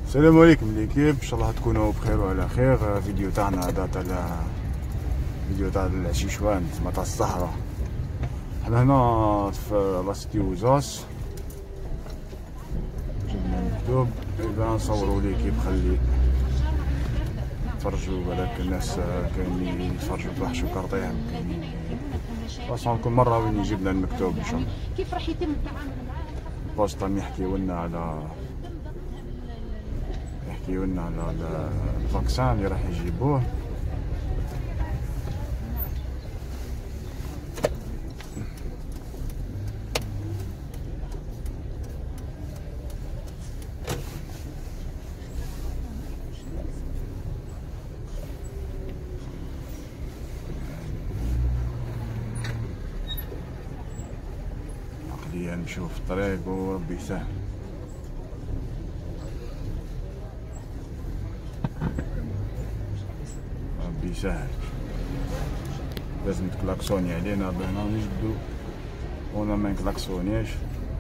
السلام عليكم ليكيب، ان شاء الله تكونوا بخير وعلى خير. فيديو تاعنا هذا تاع فيديو تاع العشيشوان تسمى تاع الصحراء. حنا هنا في لاسيتي وزاس، جبنا المكتوب إذا نصوروا ليكيب خلي تفرجوا بالك الناس كاينين يتفرجوا في وحش وكرطيهم كاينين. اصلا كل مره وين جبنا المكتوب ان شاء الله كيف راح يتم التعامل بوسطة يحكيوا لنا على الفاكسان اللي راح يجيبوه. عقليا نشوف الطريق وربي يسهل. ربي يسهل، لازم تكلاكسوني علينا بهنا نجبدو ونا ما نكلاكسونيش.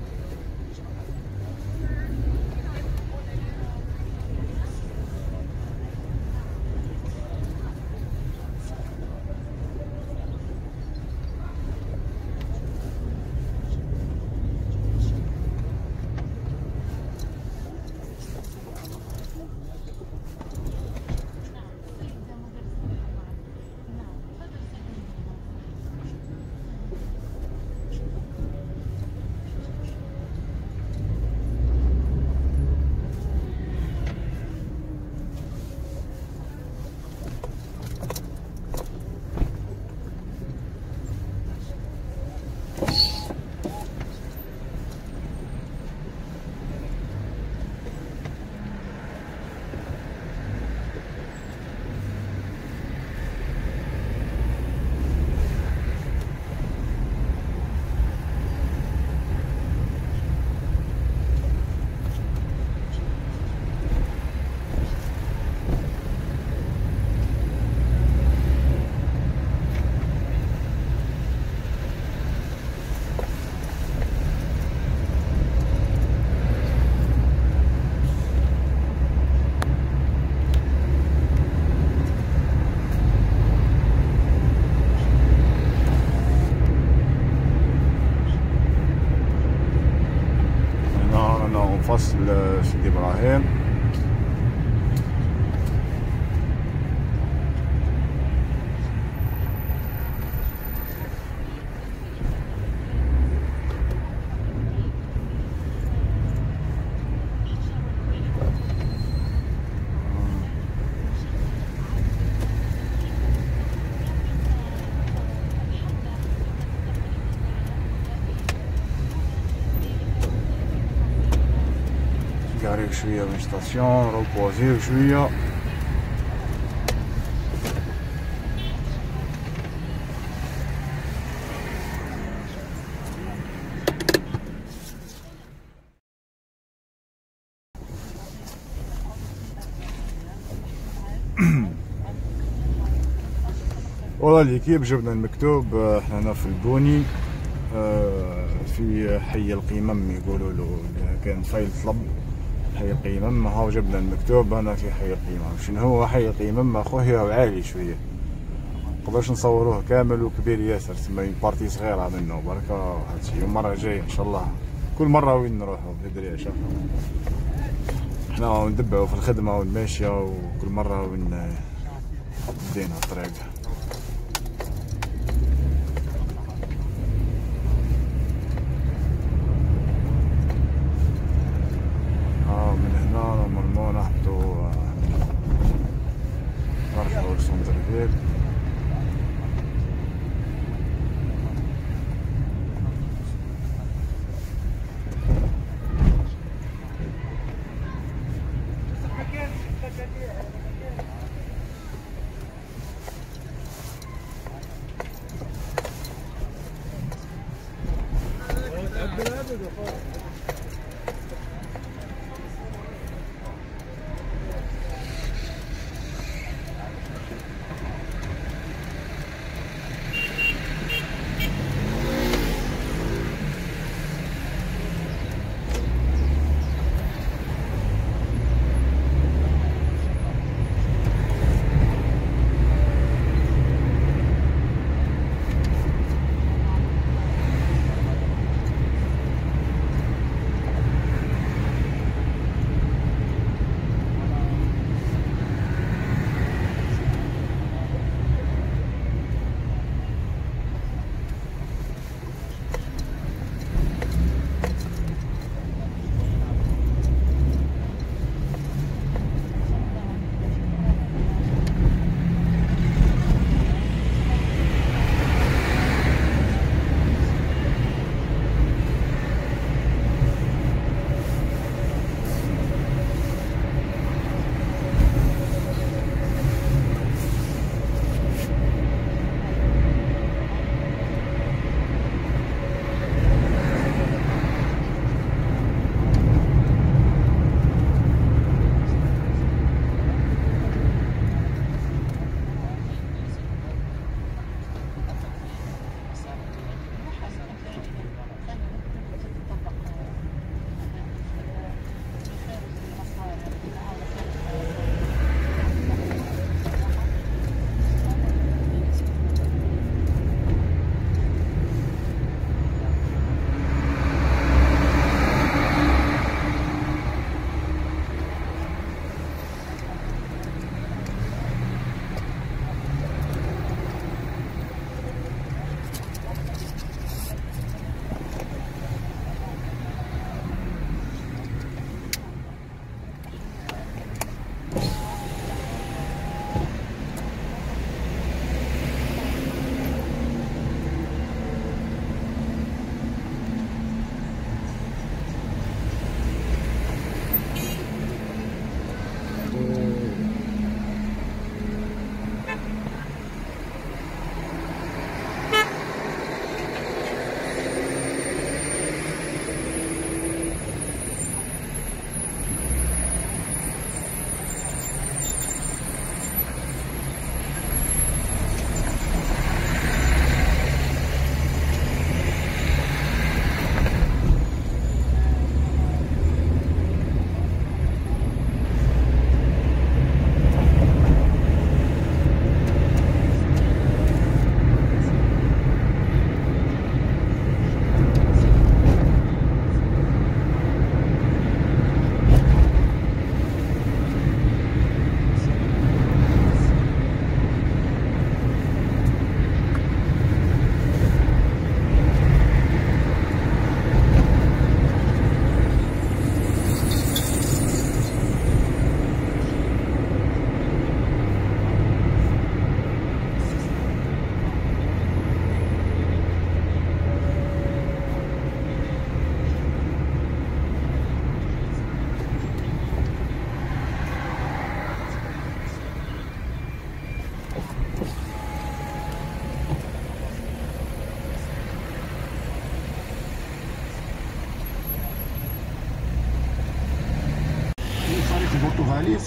فصل سيدي إبراهيم. قاريو شوية من ستاسيون روبوزيو شوية. والله ليكيب جبنا المكتوب. احنا هنا في البوني في حي القمم يقولوا له، كان فايل طلب حي القمم. هاو جبنا المكتوب هنا في حي القمم. شنو هو حي القمم اخويا؟ عالي شويه مقدرش نصوروه كامل وكبير ياسر، تسمى بارتي صغيره منه بركه. هادشي المره الجايه ان شاء الله كل مره وين نروحوا بدري عشاء احنا ندبعوا في الخدمه والماشيه، وكل مره وين بدينا الطريق. من هنا نورمالمون نهبطو نرجعو لسونتر فيل.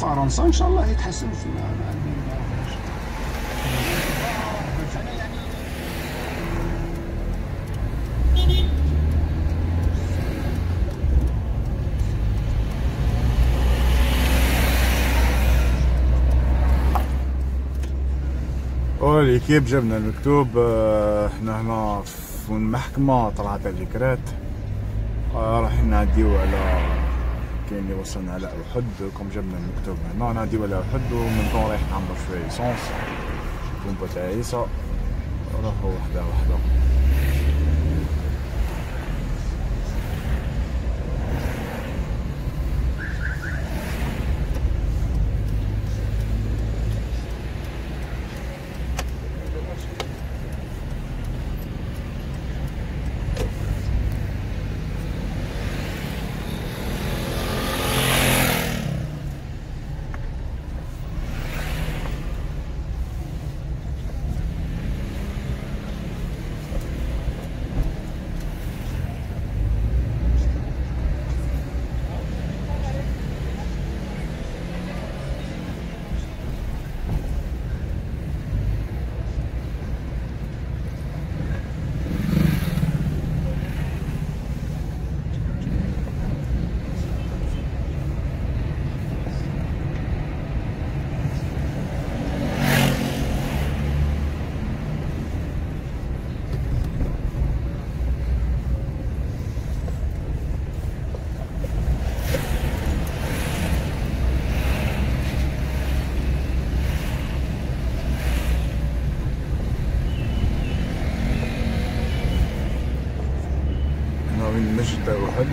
فرنسا ان شاء الله يتحسن في وليكيب جبنا المكتوب. احنا هنا في المحكمة طلعت الذكريات. راح نعديو على كاين اللي وصلنا على أحد. كم جبنا المكتوب هنا نعديو على أحد، ومن دون رايح نعمر شوية إيسونس البومبا تاع عيسى. راهو وحدة وحدة. من مسجد أحد.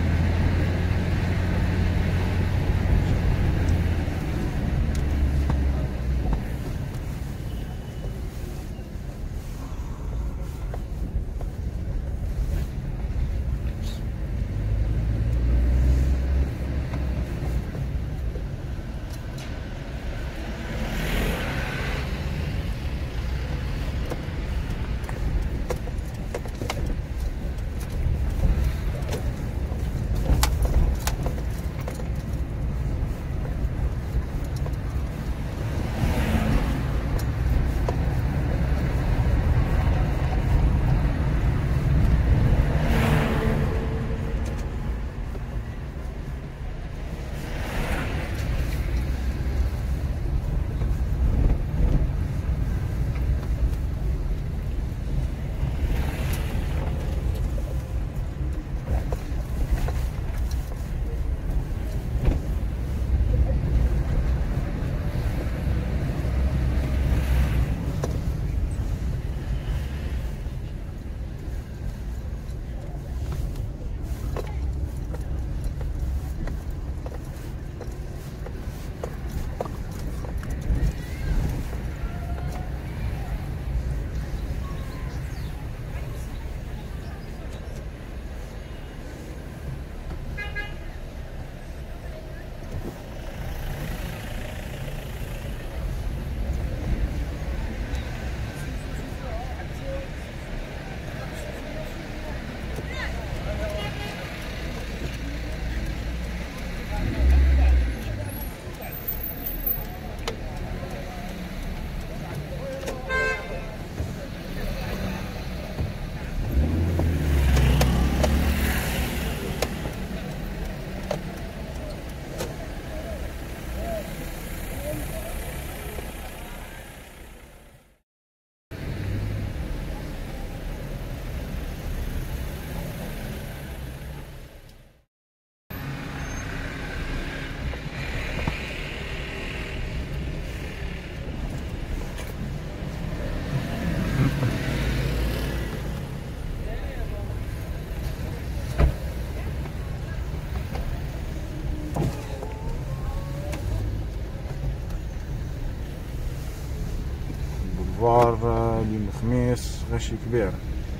بولفار اليوم الخميس غاشي كبير،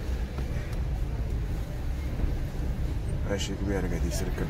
غاشي كبير قاعد يسركب.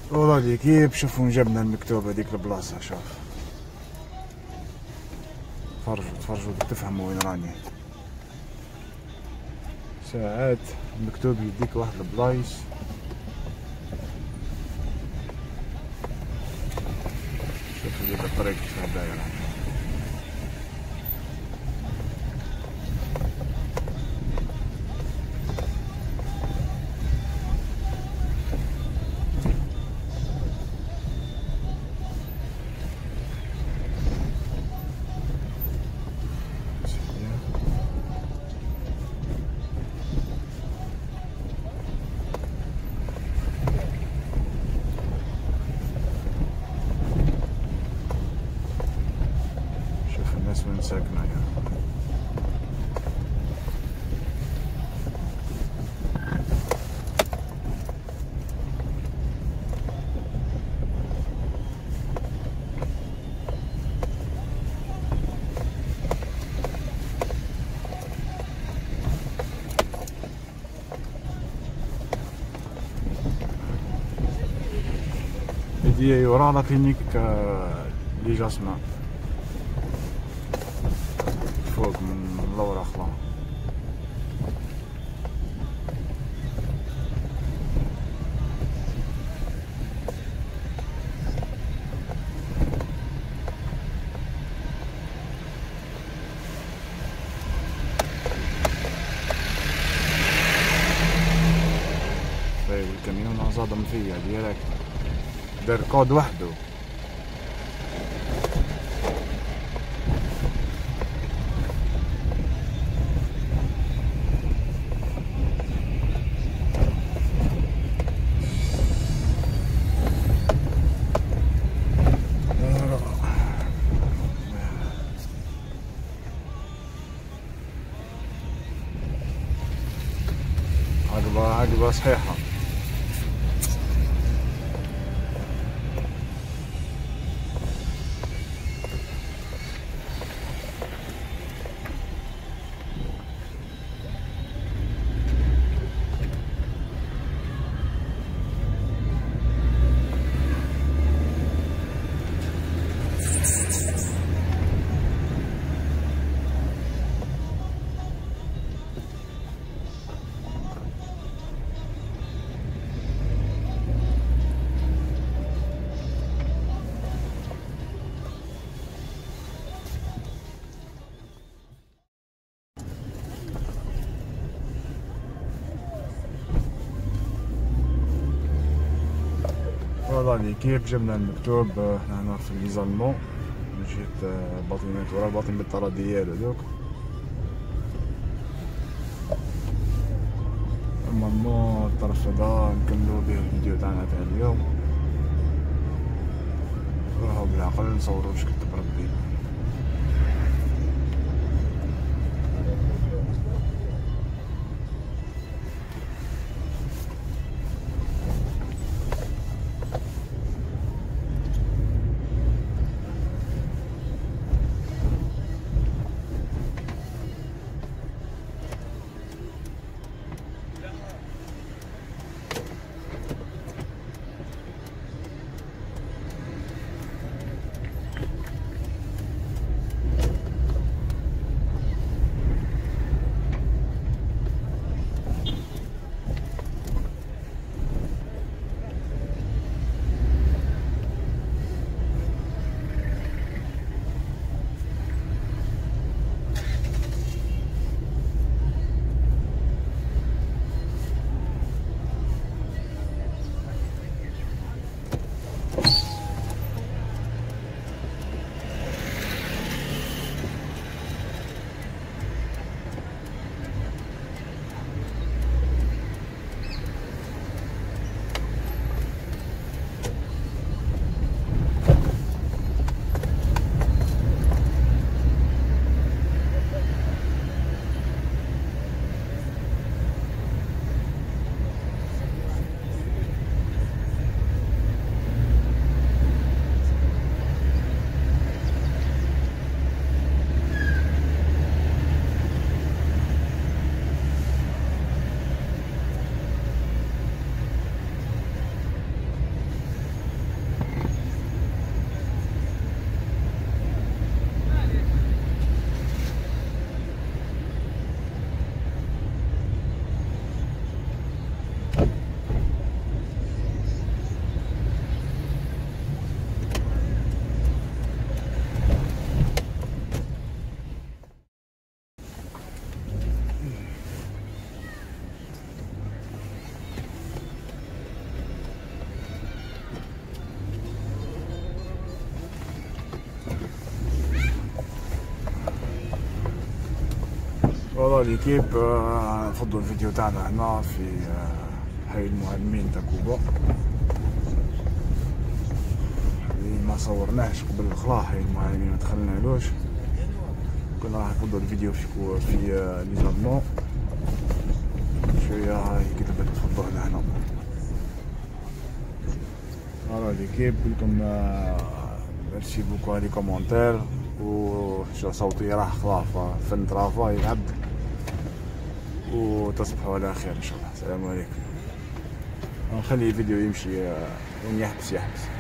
والله ليكيب شوفوا جبنا المكتوب هذيك البلاصة. شوف تفرجوا تفهموا وين راني. ساعات المكتوب يديك واحد البلايص شوفوا هذيك الطريق كيفاه دايرة. الناس وين ساكنة يعني. هذه ورانا كلينيك لي جاسمان فوق من لورا خلا. طيب الكاميون صادم فيا ديريكت دار كود وحده. عقبة صحيحة. والله كيف جبنا المكتوب حنا هنا في ليزالمون من جهة باطينات ورا الباطن بالطرا ديالو دوك. اما الطرف هذا نكملو به الفيديو تاعنا تاع اليوم. راهو بالعقل نصورو واش كتب ربي. فوالا ليكيب. نفضوا الفيديو تاعنا هنا في حي المعلمين تاع كوبا اللي ما صورناهش قبل الخلا. حي المعلمين ما دخلنالوش، كنا راح نفضوا الفيديو في ليزابمون شويه. هاي كتبت تفضوا لهنا. فوالا ليكيب لكم ميرسي بوكو على لي كومونتير. و صوتي راح خلاص فن طرافا يلعب. وتصبحوا على خير ان شاء الله. السلام عليكم. نخلي الفيديو يمشي وين يحبس.